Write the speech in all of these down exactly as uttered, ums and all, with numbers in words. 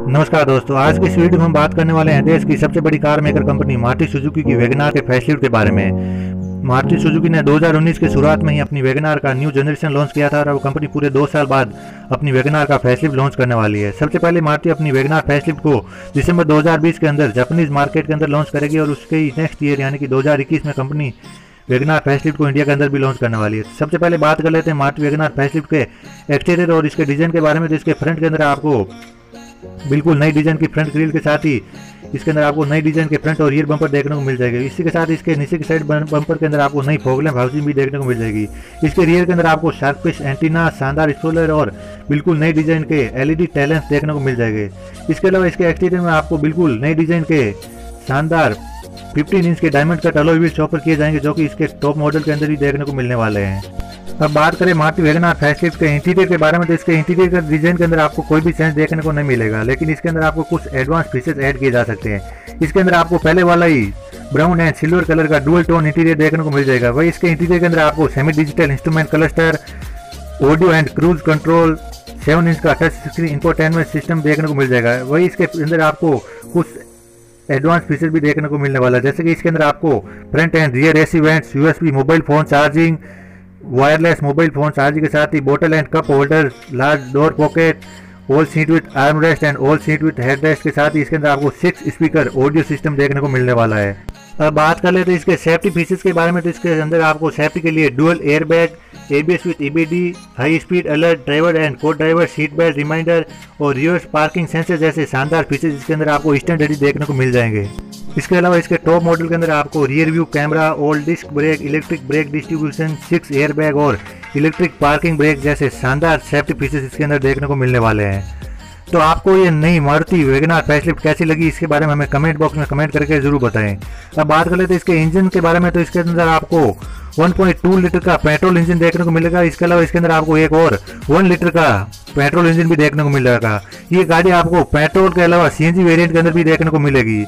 नमस्कार दोस्तों, आज की इस वीडियो में हम बात करने वाले हैं देश की सबसे बड़ी car maker company Maruti Suzuki की वैगनार के फैसिलिटी के बारे में। मारुति सुजुकी ने दो हज़ार उन्नीस की शुरुआत में ही अपनी वैगनार का न्यू जनरेशन लॉन्च किया था और अब कंपनी पूरे दो साल बाद अपनी वैगनार का फैसिलिटी लॉन्च करने वाली है। सबसे पहले मारुति अपनी वैगनार फैसिलिटी को दिसंबर दो हज़ार बीस के अंदर जापानीज मार्केट के अंदर लॉन्च करेगी और उसके नेक्स्ट ईयर यानी कि दो हज़ार इक्कीस में कंपनी वैगनार फैसिलिटी को इंडिया के अंदर भी लॉन्च करने वाली है। सबसे पहले बात कर लेते हैं मारुति वैगनार फैसिलिटी के एक्सटीरियर और इसके डिजाइन के बारे में। तो इसके फ्रंट के अंदर आपको बिल्कुल नई डिजाइन की फ्रंट ग्रिल के साथ ही इसके अंदर आपको नई डिजाइन के फ्रंट और रियर बम्पर देखने को मिल जाएगी। इसी के साथ इसके नीचे की साइड बम्पर के अंदर आपको नई फॉगलैम्प हाउसिंग भी देखने को मिल जाएगी। इसके रियर के अंदर आपको शार्पिश एंटीना, शानदार स्पॉइलर और बिल्कुल नई डिजाइन के एलईडी टेल लैंप्स देखने को मिल जाएंगे। इसके अलावा इसके एक्सटीरियर में आपको बिल्कुल नई डिजाइन के शानदार पंद्रह इंच के diamond cut alloy wheels offer किए जाएंगे, जो कि इसके टॉप मॉडल के अंदर ही देखने को मिलने वाले हैं। अब बात करें मारुति वैगनार फैसिलिटी के इंटीरियर के बारे में, तो इसके इंटीरियर के डिजाइन के अंदर आपको कोई भी चेंज देखने को नहीं मिलेगा, लेकिन इसके अंदर आपको कुछ एडवांस फीचर्स ऐड किए जा सकते हैं। इसके अंदर आपको पहले वाला ही ब्राउन एंड सिल्वर कलर का डुअल टोन इंटीरियर देखने को मिल जाएगा। वही इसके इंटीरियर के अंदर आपको semi digital instrument cluster, audio and cruise control, seven inch का टच स्क्रीन इंफोटेनमेंट सिस्टम देखने को मिल जाएगा। वही इसके अंदर आपको कुछ एडवांस फीचर भी देखने को मिलने वाला है, जैसे कि इसके अंदर आपको front and rear AC vents, USB mobile phone charging, wireless mobile phone charging के साथ ही बोतल and cup holder, large door pocket, all seat with arm rest and all seat with head rest के साथ ही इसके अंदर आपको सिक्स स्पीकर ऑडियो सिस्टम देखने को मिलने वाला है। अब बात कर लेते हैं इसके सेफ्टी फीचर्स के बारे में। तो इसके अंदर आपको सेफ्टी के लिए dual air bag, ABS with EBD, high speed alert, driver and co driver seat belt reminder और रिवर्स पार्किंग सेंसर जैसे शानदार फीचर्स इसके अंदर आपको स्टैंडर्ड देखने को मिल जाएंगे। इसके अलावा इसके टॉप मॉडल के अंदर आपको rear view camera, all disc brake, electric brake distribution, six air bag और इलेक्ट्रिक पार्किंग ब्रेक जैसे शानदार सेफ्टी फीचर्स इसके अंदर देखने को मिलने वाले हैं। तो आपको ये नई मारुति वैगनार फैसिलिटी कैसी लगी, इसके बारे में हमें कमेंट बॉक्स में कमेंट करके जरूर बताएं। अब बात कर लेते हैं इसके इंजन के बारे में। तो इसके अंदर आपको वन पॉइंट टू लीटर का पेट्रोल इंजन देखने को मिलेगा। इसके अलावा इसके अंदर आपको एक और वन लीटर का पेट्रोल इंजन भी देखने को मिल जाएगा। ये गाड़ी आपको पेट्रोल के अलावा सीएनजी वेरिएंट के अंदर भी देखने को मिलेगी।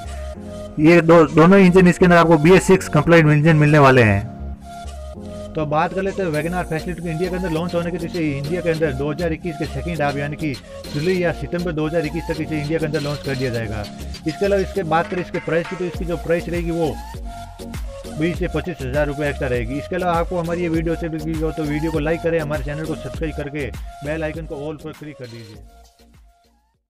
ये दो, दोनों इंजन इसके अंदर आपको B S six compliant engine मिलने वाले हैं। तो बात कर लेते हैं वैगनार फैसिलिटी को इंडिया के अंदर लॉन्च होने के लिए इंडिया के अंदर दो हज़ार इक्कीस के सेकंड हाफ यानी कि जुलाई या सितंबर दो हज़ार इक्कीस तक इसे इंडिया के अंदर लॉन्च कर दिया जाएगा। इसके अलावा इसके बात करें इसके प्राइस की, तो इसकी जो प्राइस रहेगी वो बीस से पच्चीस हज़ार रुपये एक्स्ट्रा रहेगी। इसके अलावा आपको हमारी ये वीडियो से लगी हो तो वीडियो को लाइक करें, हमारे चैनल को सब्सक्राइब करके बेल आइकन को ऑल पर क्लिक कर दीजिए।